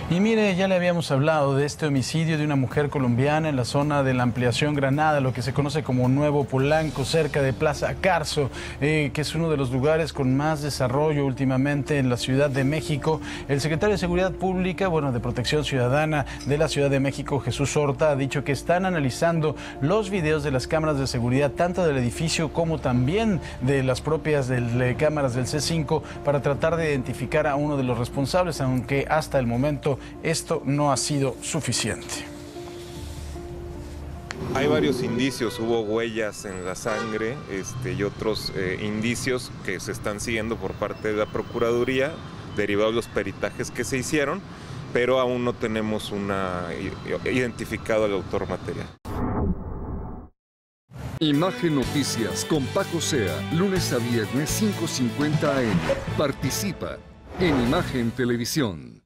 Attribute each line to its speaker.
Speaker 1: Y mire, ya le habíamos hablado de este homicidio de una mujer colombiana en la zona de la Ampliación Granada, lo que se conoce como Nuevo Polanco, cerca de Plaza Carso, que es uno de los lugares con más desarrollo últimamente en la Ciudad de México. El secretario de Seguridad Pública, de Protección Ciudadana de la Ciudad de México, Jesús Horta, ha dicho que están analizando los videos de las cámaras de seguridad, tanto del edificio como también de las propias cámaras del C5, para tratar de identificar a uno de los responsables, aunque hasta el momento esto no ha sido suficiente.
Speaker 2: Hay varios indicios, hubo huellas en la sangre y otros indicios que se están siguiendo por parte de la Procuraduría, derivados de los peritajes que se hicieron, pero aún no tenemos identificado al autor material.
Speaker 3: Imagen Noticias con Paco Sea, lunes a viernes 5:50 AM. Participa en Imagen Televisión.